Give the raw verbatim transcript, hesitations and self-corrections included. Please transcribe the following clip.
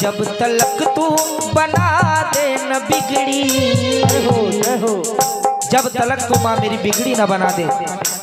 जब तलक तू बना दे न बिगड़ी हो, हो जब तलक तू माँ मेरी बिगड़ी न बना दे